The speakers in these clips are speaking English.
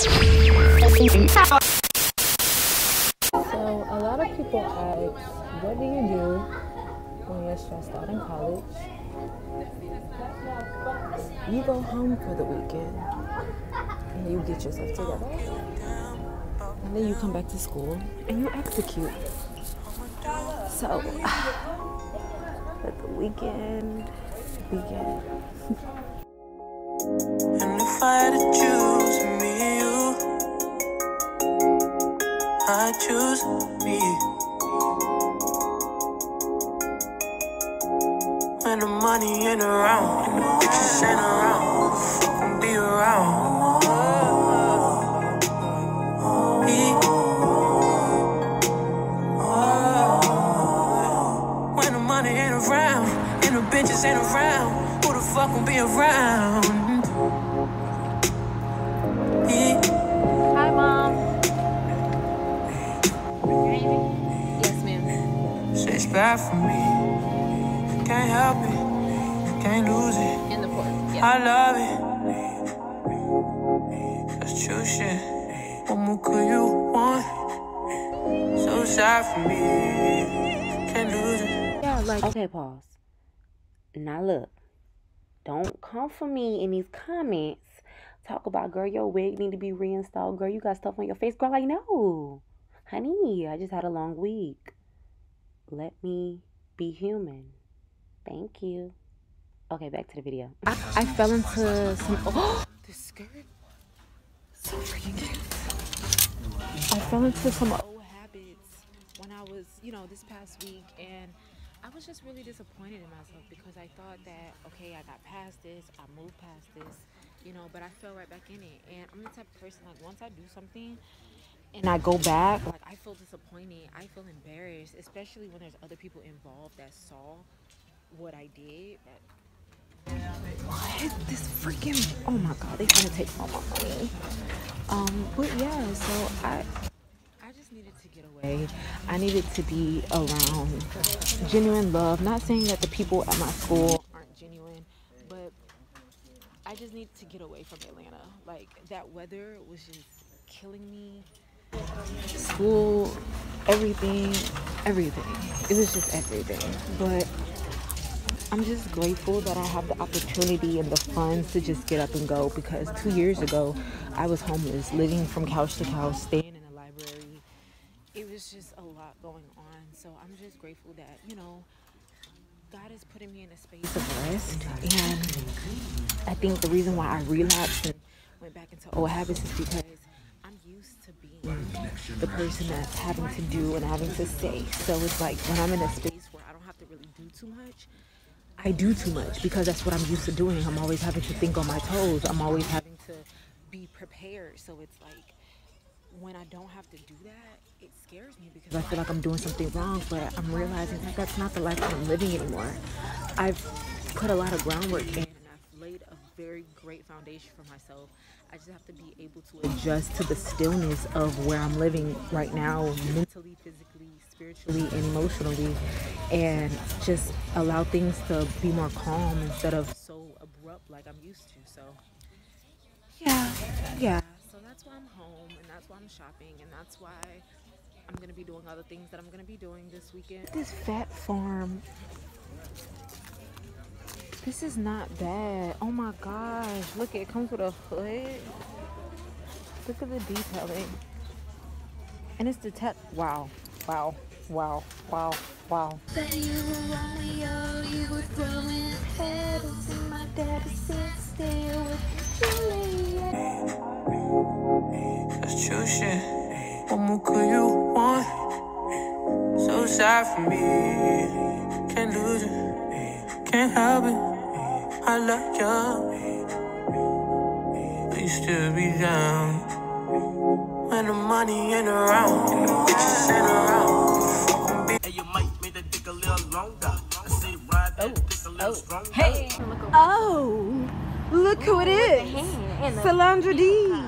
So a lot of people ask, what do you do when you're stressed out in college? You go home for the weekend and you get yourself together. And then you come back to school and you execute. So let the weekend begin. And if I had to choose me, you, I choose me. When the money ain't around, and the bitches ain't around, who the fuck gon' be around? Me. When the money ain't around, and the bitches ain't around, who the fuck gon' be around? Me. Hi, Mom. Yes, ma'am. Shit's bad for me. Can't help it, can't lose it. In the port. Yeah. I love it. That's true shit. What more could you want? So sad for me. Can't lose it. Yeah, like. Okay, pause. Now look, don't come for me in these comments. Talk about, girl, your wig need to be reinstalled. Girl, you got stuff on your face. Girl, like, no. Honey, I just had a long week. Let me be human. Thank you. Okay, back to the video. I fell into some. Oh, this skirt. So freaking cute. I fell into some old habits when I was, this past week, and I was just really disappointed in myself because I thought that, okay, I got past this, I moved past this, but I fell right back in it. And I'm the type of person, like, once I do something and I go back, like, I feel disappointed, I feel embarrassed, especially when there's other people involved that saw what I did. What? This freaking, oh my god, they gonna take all my money. But yeah, so I just needed to get away. I needed to be around genuine love. Not saying that the people at my school aren't genuine, but I just needed to get away from Atlanta. Like, that weather was just killing me. School, everything. It was just everything. But I'm just grateful that I have the opportunity and the funds to just get up and go, because 2 years ago I was homeless, living from couch to couch, staying in a library. It was just a lot going on. So I'm just grateful that, God is putting me in a space of rest. And I think the reason why I relapsed and went back into old habits is because I'm used to being the person that's having to do and having to say. So it's like when I'm in a space where I don't have to really do too much, I do too much because that's what I'm used to doing. I'm always having to think on my toes. I'm always having to be prepared. So it's like when I don't have to do that, it scares me because I feel like I'm doing something wrong. But I'm realizing that that's not the life I'm living anymore. I've put a lot of groundwork in and I've laid a very great foundation for myself. I just have to be able to adjust to the stillness of where I'm living right now, mentally, physically, spiritually, and emotionally, and just allow things to be more calm instead of so abrupt like I'm used to. So yeah, so that's why I'm home, and that's why I'm shopping, and that's why I'm gonna be doing other things that I'm gonna be doing this weekend. This fat farm, this is not bad. Oh my gosh, look, it comes with a hood. Look at the detailing, and it's the wow. That you were Romeo, you were throwing petals in my daddy said stay with Juliet. That's true shit. What more could you want? So sad for me. Can't lose it, can't help it. I love you, but you still be down. When the money ain't around, and the bitches ain't around. Hey, you might make that dick a little longer. I say ride that dick a little stronger. Hey! Oh, look who it is! Solandra D.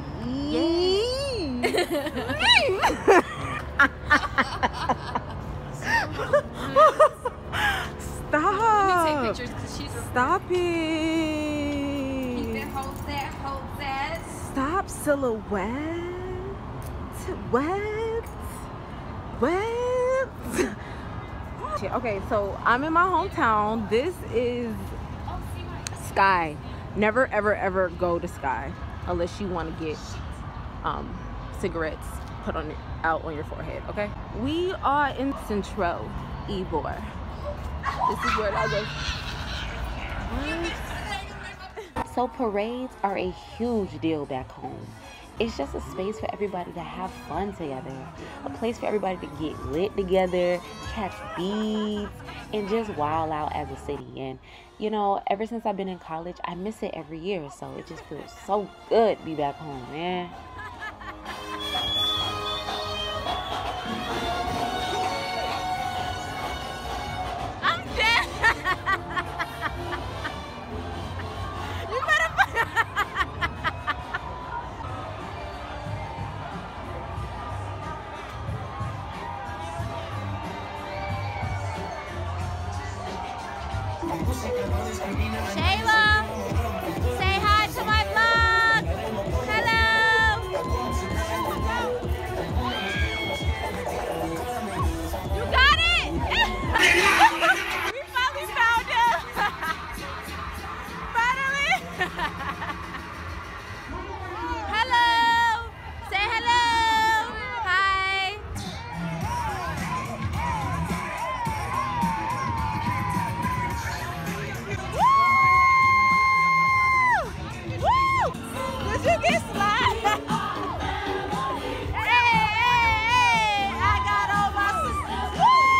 Stop! Stop it! Keep it, hold that. Stop silhouette. What? Okay, so I'm in my hometown. This is Sky. Never ever ever go to Sky unless you want to get cigarettes put out on your forehead. Okay, we are in Centro Ybor. This is where I go. So parades are a huge deal back home. It's just a space for everybody to have fun together. A place for everybody to get lit together, catch beads, and just wild out as a city. And, you know, ever since I've been in college, I miss it every year. So it just feels so good to be back home, man. I'm dead! You better... Shayla, say hi to my vlog. Hello. You got it. We finally found him. Finally. Hello. Say hello. Hi. Did you get slide? Hey, I got all my sisters.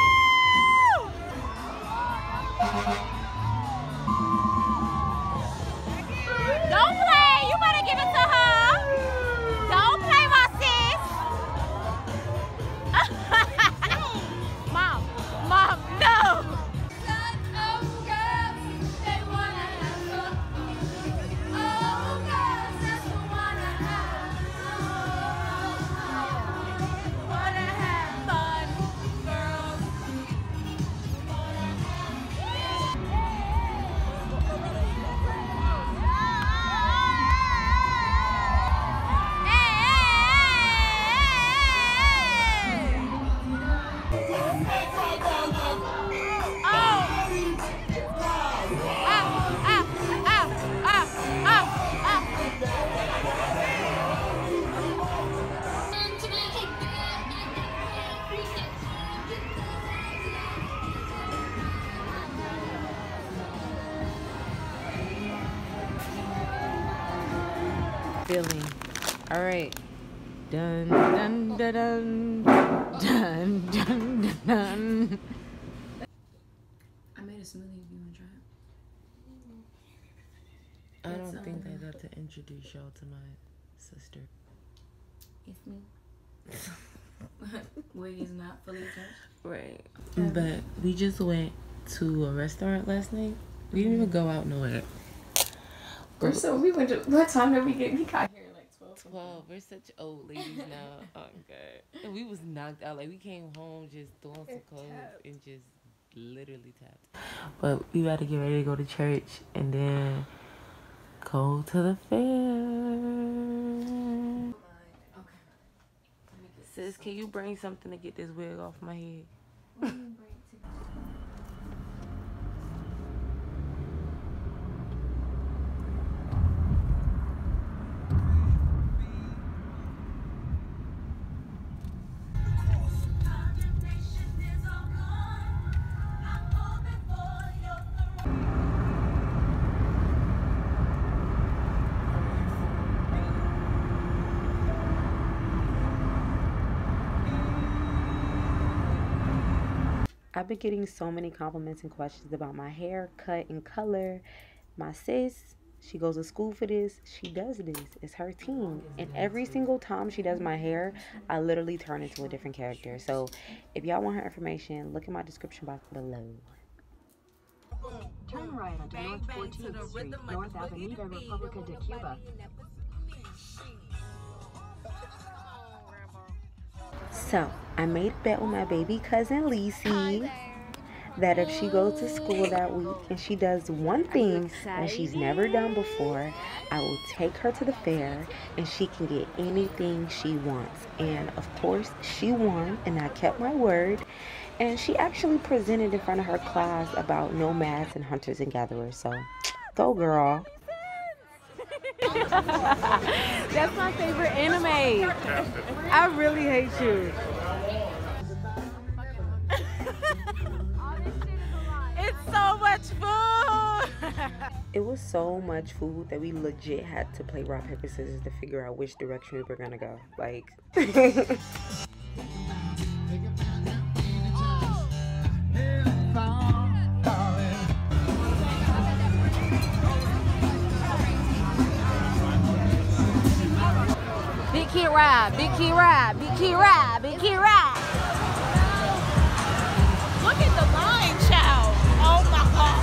Don't play. You better give it to her. Don't play, my sis. Mom, no. Feeling. All right. Dun dun dun dun dun dun dun. I made a smoothie if you want to try it. I don't think I got to introduce y'all to my sister. It's me. Wig is not fully attached. Right. But we just went to a restaurant last night. We didn't even go out nowhere. So we went to, what time did we get? We got here like 12. We're such old ladies now. Oh, God. And we was knocked out. Like, we came home just throwing some clothes and just literally tapped. But we about to get ready to go to church and then go to the fair. Okay. Sis, can you bring something to get this wig off my head? I've been getting so many compliments and questions about my hair, cut, and color. My sis, she goes to school for this. She does this. It's her team. And every single time she does my hair, I literally turn into a different character. So if y'all want her information, look in my description box below. Turn right onto North 14th Street, North Avenida Republica de Cuba. So I made a bet with my baby cousin Lacey that if she goes to school that week and she does one thing that she's never done before, I will take her to the fair and she can get anything she wants. And of course, she won and I kept my word. And she actually presented in front of her class about nomads and hunters and gatherers. So, go girl. That's my favorite anime. I really hate you. It's so much food. It was so much food that we legit had to play rock, paper, scissors to figure out which direction we were gonna go. Like. Big kid ride, big kid ride, big kid ride, big kid ride. Look at the line, child. Oh my God.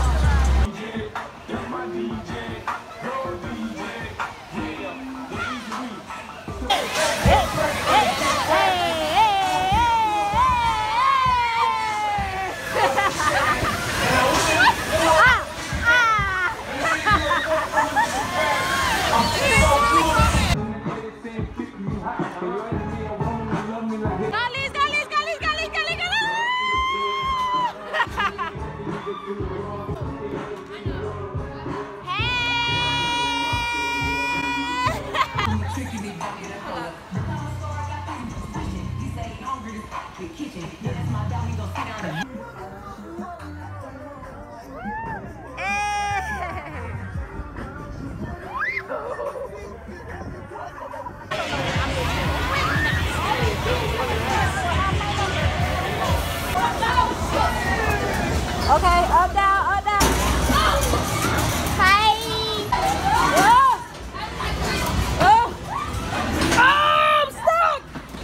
Okay, up, down, up, down. Hi. Oh. Oh. Oh, I'm stuck.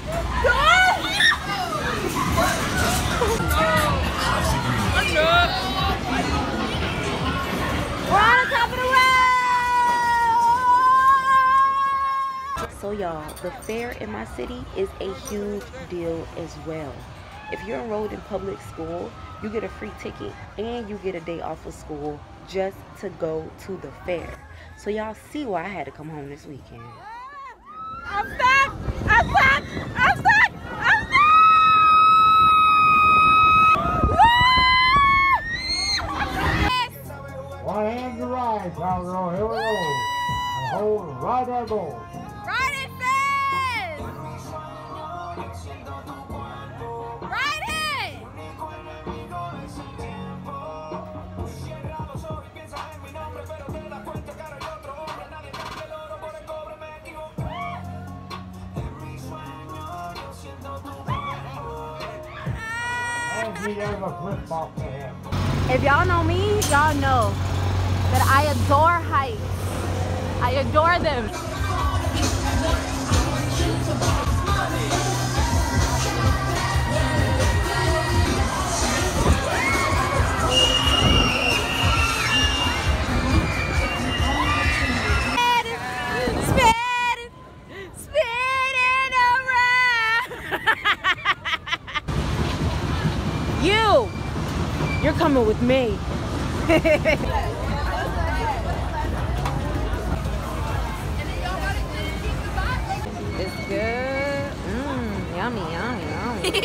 We're on the top of the road. So y'all, the fair in my city is a huge deal as well. If you're enrolled in public school, you get a free ticket and you get a day off of school just to go to the fair. So y'all see why I had to come home this weekend. I'm stuck! I'm stuck! I'm stuck! I'm stuck! One hand to right, cowgirl. Here we go. And hold right elbow. Ride it fast! Ride it! And he has a flip off the head. If y'all know me, y'all know that I adore heights. I adore them. Spinning around. You're coming with me. It's good. Yummy, yummy, yummy.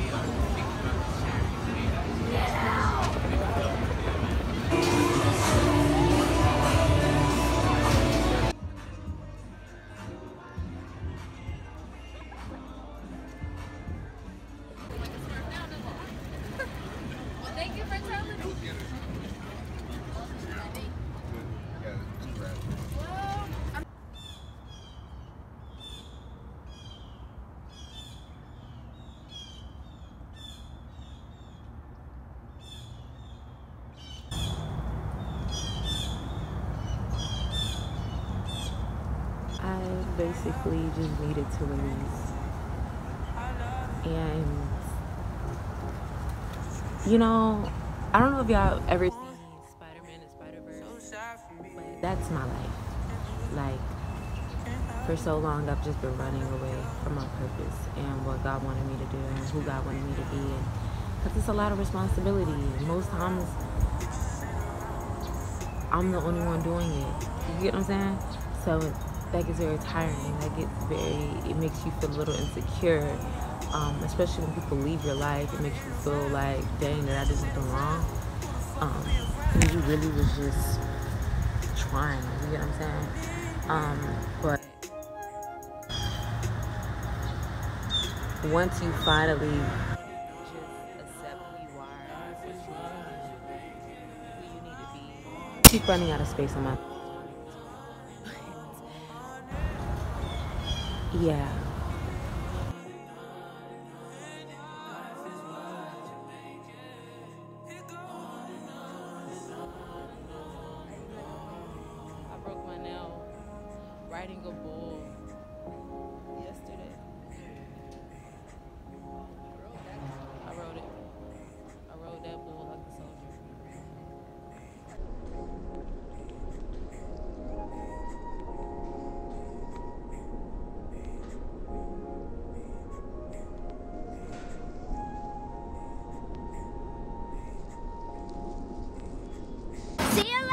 Thank you for telling me. I basically just needed to release. And, you know, I don't know if y'all ever seen Spider-Man and Spider-Verse, but that's my life. Like, for so long, I've just been running away from my purpose and what God wanted me to do and who God wanted me to be. And because it's a lot of responsibility. Most times, I'm the only one doing it. You get what I'm saying? So that gets very tiring. It makes you feel a little insecure, especially when people leave your life. It makes you feel like, dang, did I do something wrong? And you really was just trying. You get what I'm saying? But once you finally just accept who you are, what you want, who you need to be, keep running out of space on my. Yeah. I broke my nail riding a bull yesterday. I rode it. I rode that bull like a soldier. See you later.